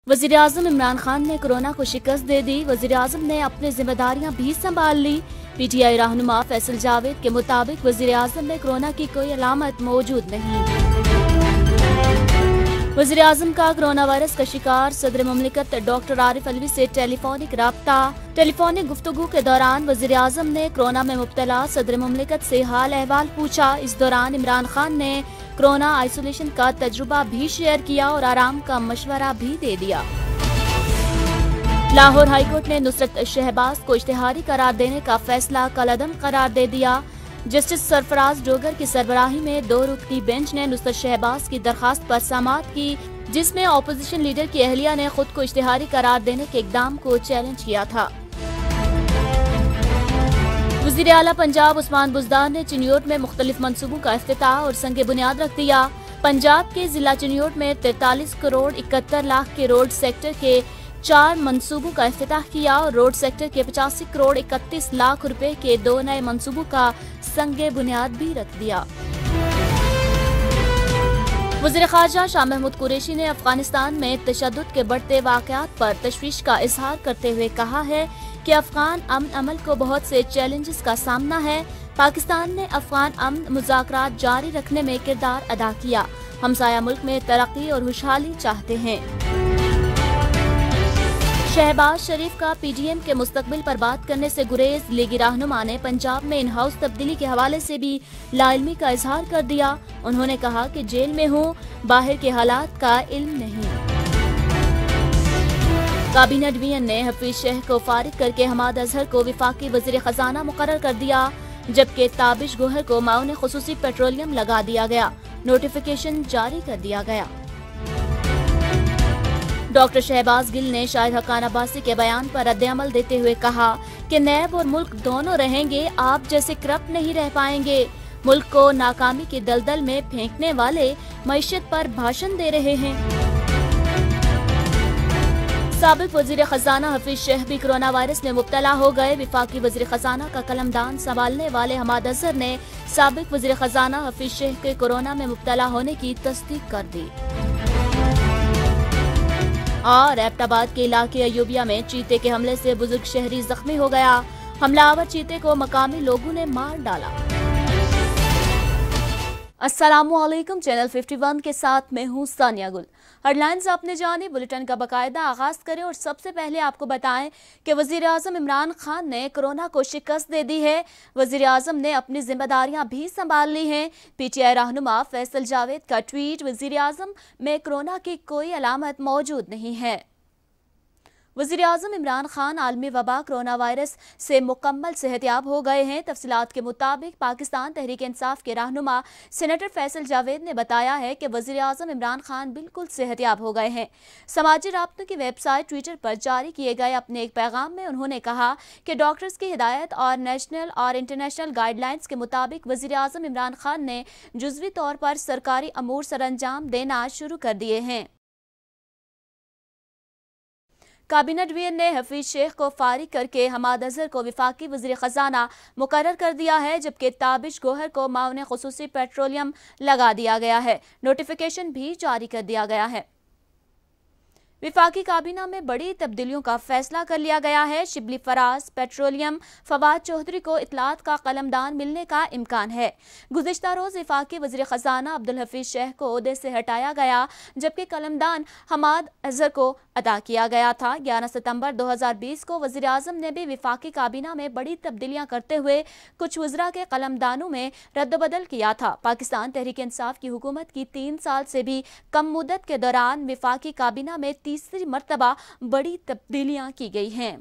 वज़ीर-ए-आज़म इमरान खान ने कोरोना को शिकस्त दे दी। वज़ीर-ए-आज़म ने अपनी जिम्मेदारियां भी संभाल ली। पीटीआई रहनुमा फैसल जावेद के मुताबिक वज़ीर-ए-आज़म में कोरोना की कोई अलामत मौजूद नहीं। वज़ीर-ए-आज़म का कोरोना वायरस का शिकार सदर मुमलिकत डॉक्टर आरिफ अलवी से टेलीफोनिक राब्ता। टेलीफोनिक गुफ्तगू के दौरान वज़ीर-ए-आज़म ने कोरोना में मुब्तला सदर मुमलिकत से हाल अहवाल पूछा। इस दौरान इमरान खान ने कोरोना आइसोलेशन का तजुर्बा भी शेयर किया और आराम का मशवरा भी दे दिया। लाहौर हाईकोर्ट ने नुसरत शहबाज को इश्तिहारी करार देने का फैसला कलअदम करार दे दिया। जस्टिस सरफराज डोगर की सरबराही में 2 रुकनी बेंच ने नुसरत शहबाज की दरखास्त पर समाअत की, जिसमें ऑपोजिशन लीडर की अहलिया ने खुद को इश्तिहारी करार देने के इकदाम को चैलेंज किया था। वज़ीर आला पंजाब उस्मान बुज़दार ने चिन्योट में मुख्तलिफ मंसूबों का इफ्तिताह और संगे बुनियाद रख दिया। पंजाब के जिला चिन्योट में 43 करोड़ 71 लाख के रोड सेक्टर के 4 मंसूबों का इफ्तिताह किया और रोड सेक्टर के 85 करोड़ 31 लाख रुपए के 2 नए मंसूबों का संगे बुनियाद भी रख दिया। वज़ीर ख़ारजा शाह महमूद कुरैशी ने अफगानिस्तान में तशद्दुद के बढ़ते वाक़यात पर तशवीश का इजहार करते हुए कहा है कि अफगान अमन अमल को बहुत से चैलेंजेस का सामना है। पाकिस्तान ने अफगान अमन मुज़ाकरात जारी रखने में किरदार अदा किया। हमसाया मुल्क में तरक्की और खुशहाली चाहते हैं। शहबाज शरीफ का पीडीएम के मुस्तकबिल पर बात करने से गुरेज। लीगी रहनुमा ने पंजाब में इन हाउस तब्दीली के हवाले से भी लाइल्मी का इजहार कर दिया। उन्होंने कहा कि जेल में हूँ, बाहर के हालात का इल्म नहीं। काबीना डिवीजन ने हफीज शेख को फारिग करके हमाद अजहर को विफाकी वज़ीर खजाना मुकर्रर कर दिया, जबकि ताबिश गोहर को माउन खुसूसी पेट्रोलियम लगा दिया गया। नोटिफिकेशन जारी कर दिया गया। डॉक्टर शहबाज गिल ने शाहिद हक्कान अब्बासी के बयान पर रद्द-ए-अमल देते हुए कहा कि नैब और मुल्क दोनों रहेंगे, आप जैसे करप्ट नहीं रह पाएंगे। मुल्क को नाकामी के दलदल में फेंकने वाले मईशत पर भाषण दे रहे हैं। साबिक वजीर खजाना हफीज शेख भी कोरोना वायरस में मुब्तला हो गए। विफाकी वजीर खजाना का कलमदान संभालने वाले हमाद अजहर ने साबिक वजीर खजाना हफीज शेख के कोरोना में मुब्तला होने की तस्दीक कर दी। और एबटाबाद के इलाके अयूबिया में चीते के हमले से बुजुर्ग शहरी जख्मी हो गया। हमलावर चीते को मकामी लोगों ने मार डाला। अस्सलामुअलैकुम, चैनल 51 के साथ मैं हूँ सानिया गुल। हेडलाइंस आपने जानी, बुलेटिन का बाकायदा आगाज करें और सबसे पहले आपको बताएं कि वज़ीर-ए-आज़म इमरान खान ने कोरोना को शिकस्त दे दी है। वज़ीर-ए-आज़म ने अपनी जिम्मेदारियां भी संभाल ली हैं। पीटीआई रहनुमा फैसल जावेद का ट्वीट, वज़ीर-ए-आज़म में कोरोना की कोई अलामत मौजूद नहीं है। वज़ीर-ए-आज़म इमरान खान आलमी वबा कोरोना वायरस से मुकम्मल सेहतयाब हो गए हैं। तफसीलात के मुताबिक पाकिस्तान तहरीक इंसाफ के रहनुमा सेनेटर फैसल जावेद ने बताया है कि वज़ीर-ए-आज़म इमरान खान बिल्कुल सेहतयाब हो गए हैं। समाजी राब्तों की वेबसाइट ट्विटर पर जारी किए गए अपने एक पैगाम में उन्होंने कहा कि डॉक्टर्स की हिदायत और नेशनल और इंटरनेशनल गाइडलाइंस के मुताबिक वज़ीर-ए-आज़म इमरान खान ने जुज़वी तौर पर सरकारी अमूर सरअंजाम देना शुरू कर दिए हैं। काबीना डिवीजन ने हफीज शेख को फारिग करके हमाद अजहर को विफाकी वज़ीर खजाना मुकर्रर कर दिया है, जबकि ताबिश गोहर को माउन खुसूसी पेट्रोलियम लगा दिया गया है। नोटिफिकेशन भी जारी कर दिया गया है। विफाकी काबीना में बड़ी तब्दीलियों का फैसला कर लिया गया है। शिबली फराज पेट्रोलियम फवाद चौधरी को इतलात का कलमदान मिलने का इम्कान है। गुज़िश्ता रोज विफाकी वज़ीर खजाना अब्दुल हफीज शेख को ओहदे से हटाया गया, जबकि कलमदान हमाद अजहर को अदा किया गया था। 11 सितंबर 2020 को वज़ीर आज़म ने भी विफाकी काबीना में बड़ी तब्दीलियां करते हुए कुछ वज़रा के कलमदानों में रद्दबदल किया था। पाकिस्तान तहरीक इंसाफ की हुकूमत की 3 साल से भी कम मुद्दत के दौरान विफाकी काबीना में तीसरी मर्तबा बड़ी तब्दीलियां की गई हैं।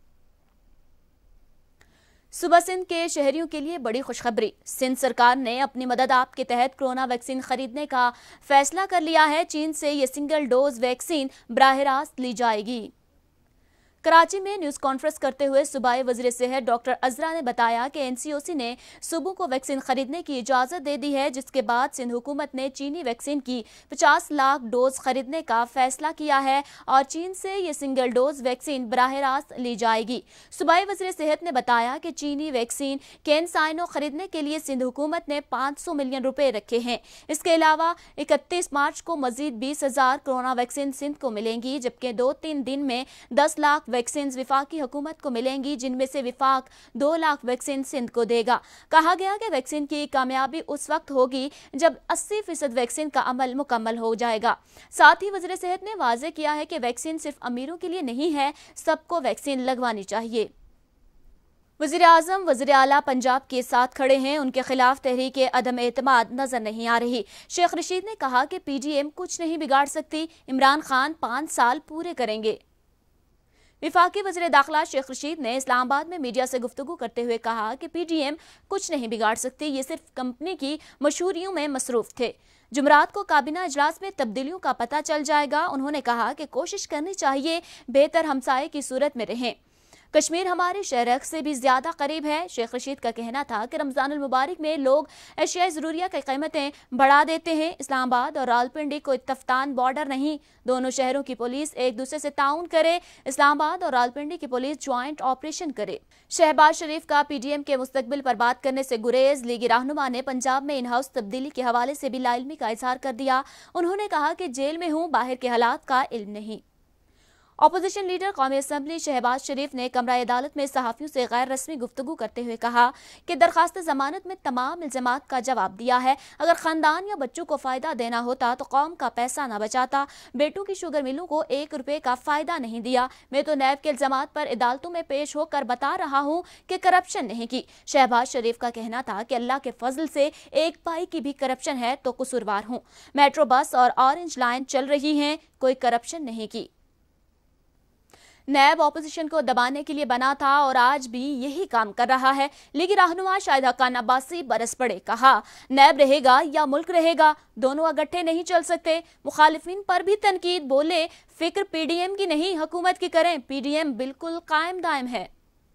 सुबह सिंध के शहरियों के लिए बड़ी खुशखबरी। सिंध सरकार ने अपनी मदद ऐप के तहत कोरोना वैक्सीन खरीदने का फैसला कर लिया है। चीन से ये सिंगल डोज वैक्सीन बराह रास्त ली जाएगी। कराची में न्यूज कॉन्फ्रेंस करते हुए सूबाई वज़ीर सेहत डॉक्टर अजरा ने बताया कि एनसीओसी ने सूबों को वैक्सीन खरीदने की इजाजत दे दी है, जिसके बाद सिंध हुकूमत ने चीनी वैक्सीन की 50 लाख डोज खरीदने का फैसला किया है और चीन से ये सिंगल डोज वैक्सीन बराह रास्त ली जाएगी। सूबाई वज़ीर सेहत ने बताया कि चीनी वैक्सीन कैनसाइनो खरीदने के लिए सिंध हुकूमत ने 500 मिलियन रुपए रखे हैं। इसके अलावा 31 मार्च को मजीद 20,000 कोरोना वैक्सीन सिंध को मिलेंगी, जबकि 2-3 दिन में 10 लाख वैक्सीन विफाकी हुकूमत को मिलेंगी, जिनमें से विफाक 2 लाख वैक्सीन सिंध को देगा। कहा गया कि वैक्सीन की कामयाबी उस वक्त होगी जब 80% वैक्सीन का अमल मुकम्मल हो जाएगा। साथ ही वज़ीर सेहत ने वाज़ेह किया है कि वैक्सीन सिर्फ अमीरों के लिए नहीं है, सबको वैक्सीन लगवानी चाहिए। वज़ीर आज़म वज़ीर आला पंजाब के साथ खड़े हैं, उनके खिलाफ तहरीक अदम एतमाद नजर नहीं आ रही। शेख रशीद ने कहा कि पीडीएम कुछ नहीं बिगाड़ सकती, इमरान खान 5 साल पूरे करेंगे। विफाकी वज़ीर दाखिला शेख रशीद ने इस्लामाबाद में मीडिया से गुफ्तगू करते हुए कहा कि पीडीएम कुछ नहीं बिगाड़ सकती, ये सिर्फ कंपनी की मशहूरियों में मसरूफ थे। जुमरात को काबीना इजलास में तब्दीलियों का पता चल जाएगा। उन्होंने कहा कि कोशिश करनी चाहिए बेहतर हमसाये की सूरत में रहें। कश्मीर हमारे शहर से भी ज्यादा करीब है। शेख रशीद का कहना था कि रमजानुल मुबारक में लोग अशिया ज़रूरिया की कीमतें बढ़ा देते हैं। इस्लामाबाद और रावलपिंडी को तफ्तान बॉर्डर नहीं, दोनों शहरों की पुलिस एक दूसरे से ताउन करे। इस्लामाबाद और रावलपिंडी की पुलिस ज्वाइंट ऑपरेशन करे। शहबाज शरीफ का पीडीएम के मुस्तकबिल पर बात करने से गुरेज। लीगी रहनुमा ने पंजाब में इन हाउस तब्दीली के हवाले से भी लाइल्मी का इजहार कर दिया। उन्होंने कहा कि जेल में हूँ, बाहर के हालात का इल्म नहीं। अपोजिशन लीडर कौमी असम्बली शहबाज शरीफ ने कमरा अदालत में सहाफ़ियों से गैर रस्मी गुफ्तगू करते हुए कहा कि दरखास्त जमानत में तमाम इल्ज़ामात का जवाब दिया है। अगर ख़ानदान या बच्चों को फ़ायदा देना होता तो कौम का पैसा न बचाता। बेटों की शुगर मिलों को 1 रुपये का फ़ायदा नहीं दिया। मैं तो नैब के इल्ज़ामात पर अदालतों में पेश होकर बता रहा हूँ कि करप्शन नहीं की। शहबाज शरीफ का कहना था कि अल्लाह के फजल से 1 पाई की भी करप्शन है तो कसूरवार हूँ। मेट्रो बस और ऑरेंज लाइन चल रही हैं, कोई करप्शन नहीं की। नैब ऑपोजिशन को दबाने के लिए बना था और आज भी यही काम कर रहा है। लीगी रहनुमा शाहिद हक्कान अब्बासी बरस पड़े, कहा नैब रहेगा या मुल्क रहेगा, दोनों इकट्ठे नहीं चल सकते। मुखालिफिन पर भी तनकीद, बोले फिक्र पीडीएम की नहीं हुकूमत की करें, पीडीएम बिल्कुल कायम दायम है।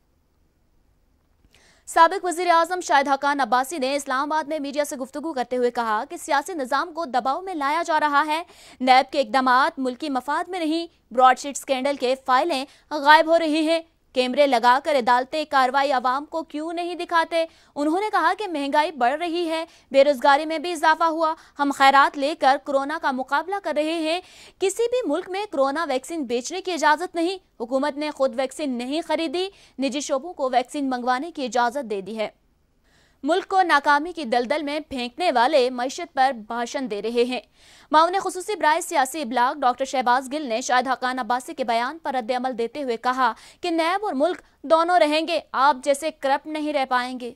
साबिक वज़ीर आज़म शाहिद हक्कान अब्बासी ने इस्लामाबाद में मीडिया से गुफ्तगू करते हुए कहा कि सियासी निज़ाम को दबाव में लाया जा रहा है। नैब के इक़दामात मुल्की मफाद में नहीं, ब्रॉडशीट स्कैंडल के फाइलें गायब हो रही हैं। कैमरे लगाकर अदालतें कार्रवाई आवाम को क्यों नहीं दिखाते। उन्होंने कहा कि महंगाई बढ़ रही है, बेरोजगारी में भी इजाफा हुआ। हम खैरात लेकर कोरोना का मुकाबला कर रहे हैं। किसी भी मुल्क में कोरोना वैक्सीन बेचने की इजाजत नहीं। हुकूमत ने खुद वैक्सीन नहीं खरीदी, निजी शोबों को वैक्सीन मंगवाने की इजाजत दे दी है। मुल्क को नाकामी की दलदल में फेंकने वाले मईशत पर भाषण दे रहे हैं। माउन खुसूसी बराए सियासी इब्लाग डॉक्टर शहबाज गिल ने शाहिद हक्कान अब्बासी के बयान पर रद्द-ए-अमल देते हुए कहा कि नैब और मुल्क दोनों रहेंगे, आप जैसे करप्ट नहीं रह पाएंगे।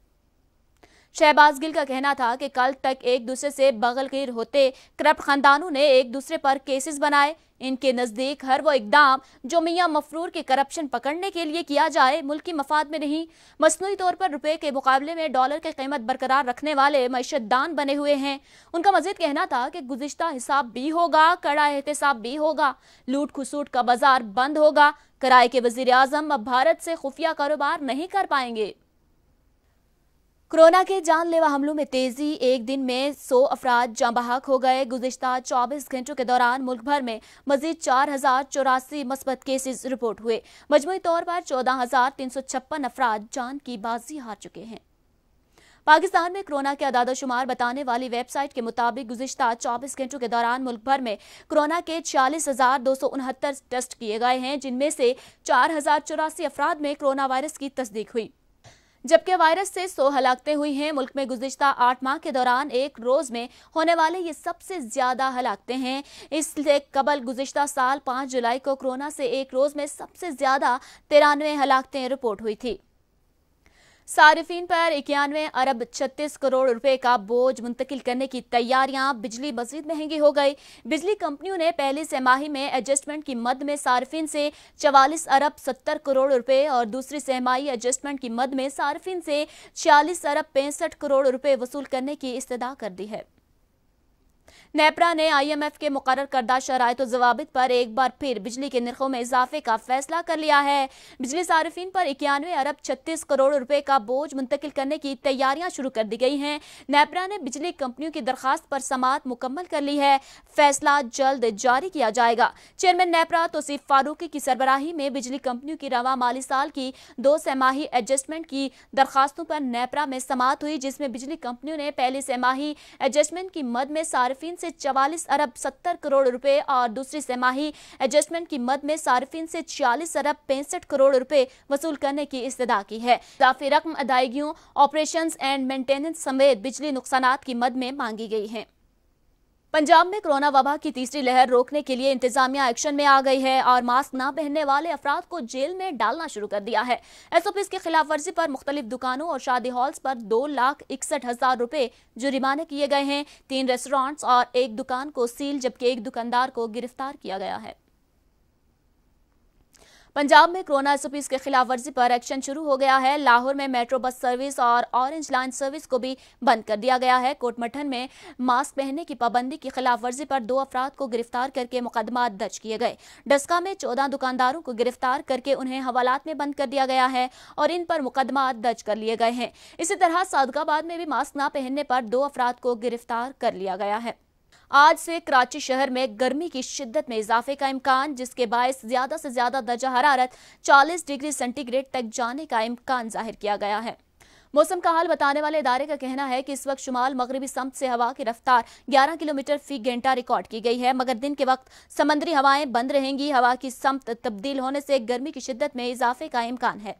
शहबाज गिल का कहना था कि कल तक एक दूसरे से बगलगीर होते करप्ट खानदानों ने एक दूसरे पर केसेस बनाए। इनके नजदीक हर वो इकदाम जो मियां मफरूर के करप्शन पकड़ने के लिए किया जाए मुल्की मफाद में नहीं। मसनूई तौर पर रुपए के मुकाबले में डॉलर की कीमत बरकरार रखने वाले मईशत दान बने हुए हैं। उनका मजीद कहना था कि गुज़िश्ता हिसाब भी होगा, कड़ा एहतसाब भी होगा, लूट खसूट का बाजार बंद होगा। कराए के वजीर आजम अब भारत से खुफिया कारोबार नहीं कर पाएंगे। कोरोना के जानलेवा हमलों में तेजी, एक दिन में 100 अफराद जाँ बहक हो गए। गुज़िश्ता 24 घंटों के दौरान मुल्क भर में मजीद 4084 मस्बत केसेस रिपोर्ट हुए। मजमूई तौर पर 14,356 अफराद जान की बाजी हार चुके हैं। पाकिस्तान में कोरोना के अदाद-ओ-शुमार बताने वाली वेबसाइट के मुताबिक गुज़िश्ता 24 घंटों के दौरान मुल्क भर में कोरोना के 46,269 टेस्ट किए गए हैं, जिनमें से 4,084 अफराद में कोरोना वायरस की तस्दीक हुई, जबकि वायरस से 100 हलाकतें हुई हैं। मुल्क में गुज़िश्ता 8 माह के दौरान एक रोज में होने वाले ये सबसे ज्यादा हलाकतें हैं। इससे कबल गुज़िश्ता साल 5 जुलाई को कोरोना से एक रोज में सबसे ज्यादा 93 हलाकतें रिपोर्ट हुई थी। सारिफीन पर 91 अरब 36 करोड़ रुपए का बोझ मुंतकिल करने की तैयारियां। बिजली मजीद महंगी हो गई। बिजली कंपनियों ने पहली सहमाही में एडजस्टमेंट की मद में सारिफीन से 44 अरब 70 करोड़ रुपए और दूसरी सहमाही एडजस्टमेंट की मद में सारिफीन से 46 अरब 65 करोड़ रुपए वसूल करने की इस्तदा कर दी है। नेपरा ने IMF के मुकर्रर करदा शराइत और ज़वाबित पर एक बार फिर बिजली के निर्खों में इजाफे का फैसला कर लिया है। बिजली सारिफीन पर 91 अरब 36 करोड़ रुपए का बोझ मुंतकिल करने की तैयारियां शुरू कर दी गई हैं। नेपरा ने बिजली कंपनियों की दरखास्त पर समाअत मुकम्मल कर ली है। फैसला जल्द जारी किया जाएगा। चेयरमैन नेपरा तौसीफ फारूकी की सरबराही में बिजली कंपनियों की रवा माली साल की 2 तिमाही एडजस्टमेंट की दरखास्तों पर नेपरा में समाअत हुई, जिसमें बिजली कंपनियों ने पहली तिमाही एडजस्टमेंट की मद में सारिफीन 44 अरब 70 करोड़ रुपए और दूसरी तिमाही एडजस्टमेंट की मद में सारिफीन से 40 अरब 65 करोड़ रुपए वसूल करने की इस्तदा की है। इजाफी रकम अदायगियों, ऑपरेशंस एंड मेंटेनेंस समेत बिजली नुकसानात की मद में मांगी गई है। पंजाब में कोरोना वबा की तीसरी लहर रोकने के लिए इंतजामिया एक्शन में आ गई है और मास्क न पहनने वाले अफराद को जेल में डालना शुरू कर दिया है। SOPs की खिलाफ वर्जी पर मुख्तलिफ दुकानों और शादी हॉल्स पर 2,61,000 रुपए जुर्माने किए गए हैं। 3 रेस्टोरेंट्स और 1 दुकान को सील जबकि 1 दुकानदार को गिरफ्तार किया गया है। पंजाब में कोरोना SOPs के खिलाफ वर्जी पर एक्शन शुरू हो गया है। लाहौर में मेट्रो बस सर्विस और ऑरेंज लाइन सर्विस को भी बंद कर दिया गया है। कोटमठन में मास्क पहनने की पाबंदी की खिलाफ वर्जी पर 2 अफराद को गिरफ्तार करके मुकदमा दर्ज किए गए। डस्का में 14 दुकानदारों को गिरफ्तार करके उन्हें हवालात में बंद कर दिया गया है और इन पर मुकदमा दर्ज कर लिए गए हैं। इसी तरह सादगाबाद में भी मास्क न पहनने पर 2 अफराद को गिरफ्तार कर लिया गया है। आज से कराची शहर में गर्मी की शिद्दत में इजाफे का इम्कान, जिसके बायस ज्यादा से ज्यादा दर्जा हरारत 40 डिग्री सेंटीग्रेड तक जाने का इम्कान जाहिर किया गया है। मौसम का हाल बताने वाले इदारे का कहना है कि इस वक्त शुमाल मगरबी समत से हवा की रफ्तार 11 किलोमीटर फी घंटा रिकॉर्ड की गई है, मगर दिन के वक्त समंदरी हवाएं बंद रहेंगी। हवा की समत तब्दील होने से गर्मी की शिद्दत में इजाफे का इम्कान है।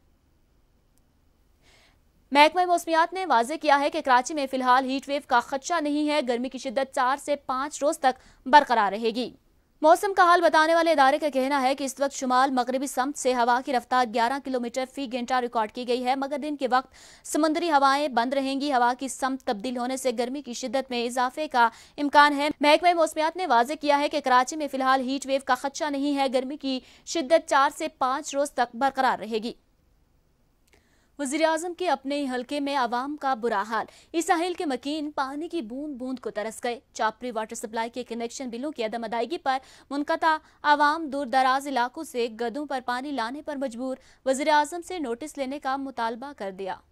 महकमा मौसमियात ने वाज़ेह किया है कि कराची में फिलहाल हीट वेव का खदशा नहीं है। गर्मी की शिद्दत 4 से 5 रोज तक बरकरार रहेगी। मौसम का हाल बताने वाले इदारे का कहना है कि इस वक्त शुमाल मगरबी समत से हवा की रफ्तार 11 किलोमीटर फी घंटा रिकॉर्ड की गई है, मगर दिन के वक्त समुद्री हवाएं बंद रहेंगी। हवा की समत तब्दील होने से गर्मी की शिद्दत में इजाफे का इम्कान है। महकमा मौसमियात ने वाज़ेह किया है कि कराची में फिलहाल हीट वेव का खदशा नहीं है। गर्मी की शिद्दत 4 से 5 रोज तक बरकरार रहेगी। वज़ीर-ए-आज़म के अपने ही हल्के में आवाम का बुरा हाल। इस साहिल के मकीन पानी की बूंद बूंद को तरस गए। चापरी वाटर सप्लाई के कनेक्शन बिलों की अदम अदायगी पर मुनक़ता आवाम दूर दराज इलाकों से गधों पर पानी लाने पर मजबूर। वज़ीर-ए-आज़म से नोटिस लेने का मुतालबा कर दिया।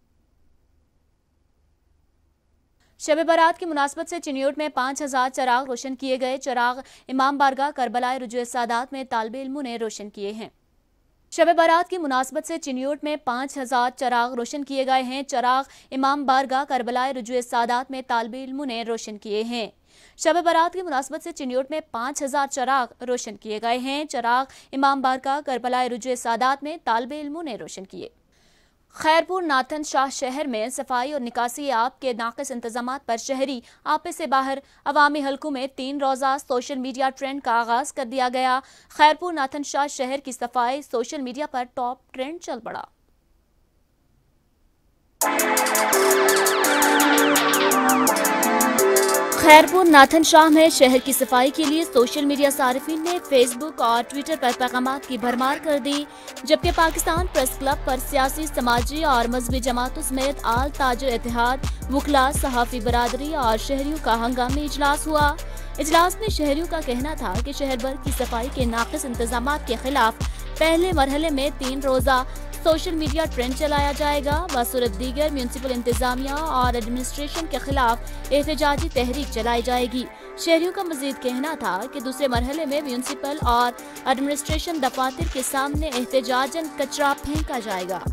शब बारात की मुनासबत से चिन्योट में 5000 चराग रोशन किए गए। चराग इमाम बारगाह करबलाए रुजूए सादात में तालिबे इल्मों ने रोशन किए हैं। शब बारात की मुनासबत से चिन्योट में 5000 चराग रोशन किए गए हैं। चराग इमाम बारगाह करबलाए रुजूए सादात में तालिबे इल्मों ने रोशन किए हैं। शब बारात की मुनासबत से चिन्योट में 5000 चराग रोशन किए गए हैं। चराग इमाम बारगाह करबलाए रुजूए सादात में तालिबे इल्मों ने रोशन किए। खैरपुर नाथन शाह शहर में सफाई और निकासी आब के नाक़िस इंतजामात पर शहरी आपे से बाहर अवामी हलकों में 3 रोज़ा सोशल मीडिया ट्रेंड का आगाज कर दिया गया। खैरपुर नाथन शाह शहर की सफाई सोशल मीडिया पर टॉप ट्रेंड चल पड़ा। खैरपुर नाथन शाह में शहर की सफाई के लिए सोशल मीडिया सारिफीन ने फेसबुक और ट्विटर पर पैगामात की भरमार कर दी, जबकि पाकिस्तान प्रेस क्लब पर सियासी, समाजी और मजहबी जमातों समेत आल ताजर इत्तेहाद, वुकला, सहाफ़ी बरादरी और शहरियों का हंगामी इजलास हुआ। इजलास में शहरियों का कहना था कि शहर भर की सफाई के नाक़िस इंतजामात के खिलाफ पहले मरहले में 3 रोज़ा सोशल मीडिया ट्रेंड चलाया जाएगा। बसूरत दीगर म्यूनसिपल इंतजामिया और एडमिनिस्ट्रेशन के खिलाफ एहतजाजी तहरीक चलाई जाएगी। शहरियों का मजीद कहना था कि दूसरे मरहले में म्यूनसिपल और एडमिनिस्ट्रेशन दफातर के सामने एहतजाजन कचरा फेंका जाएगा।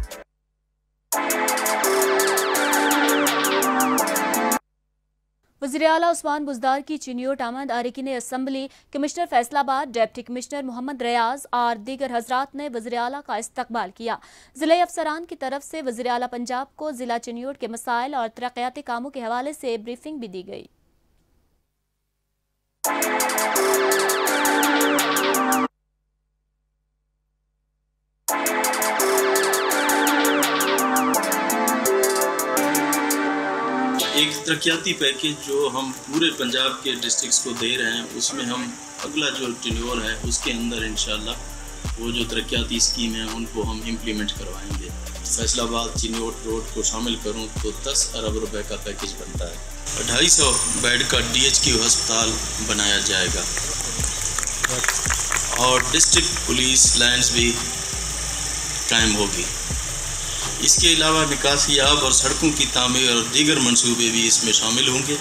वज़ीर आला उस्मान बुज़दार की चिन्योट आमद अरकान assembly, commissioner Faisalabad, deputy commissioner Mohammad Riaz और दीगर हजरात ने वज़ीर आला का इस्तकबाल किया। ज़िला अफसरान की तरफ से वज़ीर आला पंजाब को ज़िला चिन्योट के मसाइल और तरक्याती कामों के हवाले से ब्रीफिंग भी दी गई। एक तरक्याती पैकेज जो हम पूरे पंजाब के डिस्ट्रिक्ट्स को दे रहे हैं, उसमें हम अगला जो टेन्योर है उसके अंदर इंशाल्लाह वो जो तरक्याती स्कीम है उनको हम इम्प्लीमेंट करवाएंगे। फैसलाबाद चिन्योट रोड को शामिल करूं तो 10 अरब रुपए का पैकेज बनता है। 250 बेड का DHQ अस्पताल बनाया जाएगा और डिस्ट्रिक्ट पुलिस लाइन्स भी कायम होगी। इसके अलावा निकासी आब और सड़कों की तामीर और दीगर मंसूबे भी इसमें शामिल होंगे।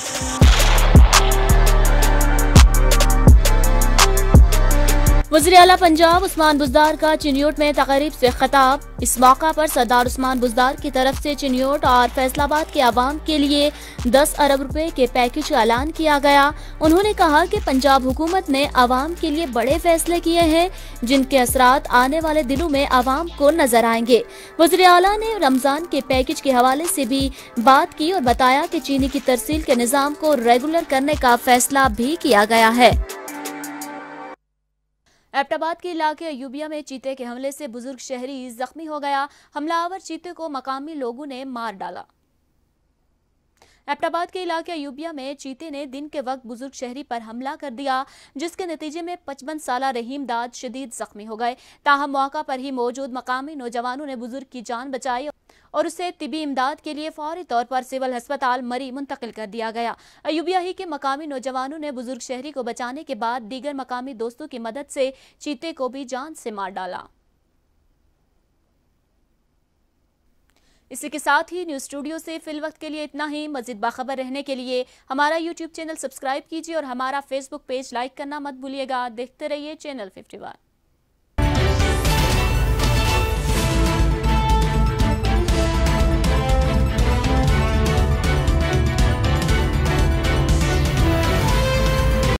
वज़ीर आला पंजाब उस्मान बुज़दार का चिन्योट में तक़रीब से खिताब। इस मौका पर सरदार उस्मान बुज़दार की तरफ से चिन्योट और फैसलाबाद के आवाम के लिए 10 अरब रुपए के पैकेज का ऐलान किया गया। उन्होंने कहा कि पंजाब हुकूमत ने आवाम के लिए बड़े फैसले किए हैं जिनके असरात आने वाले दिनों में आवाम को नजर आएंगे। वज़ीर आला ने रमजान के पैकेज के हवाले से भी बात की और बताया कि चीनी की तरसील के निज़ाम को रेगुलर करने का फैसला भी किया गया है। एबटाबाद के इलाके अयूबिया में चीते के हमले से बुजुर्ग शहरी जख्मी हो गया। हमलावर चीते को मकामी लोगों ने मार डाला। एबटाबाद के इलाके अयूबिया में चीते ने दिन के वक्त बुजुर्ग शहरी पर हमला कर दिया, जिसके नतीजे में 55 साला रहीम दाद शदीद जख्मी हो गए। ताहम मौका पर ही मौजूद मकामी नौजवानों ने बुजुर्ग की जान बचाई और उसे तिबी इमदाद के लिए फौरी तौर पर सिविल अस्पताल मरी मुंतकिल कर दिया गया। अयूबिया ही के मकामी नौजवानों ने बुजुर्ग शहरी को बचाने के बाद दीगर मकामी दोस्तों की मदद से चीते को भी जान से मार डाला। इसी के साथ ही न्यूज़ स्टूडियो से फिल वक्त के लिए इतना ही। मज़ीद बाखबर रहने के लिए हमारा यूट्यूब चैनल सब्सक्राइब कीजिए और हमारा फेसबुक पेज लाइक करना मत भूलिएगा। देखते रहिए चैनल 51।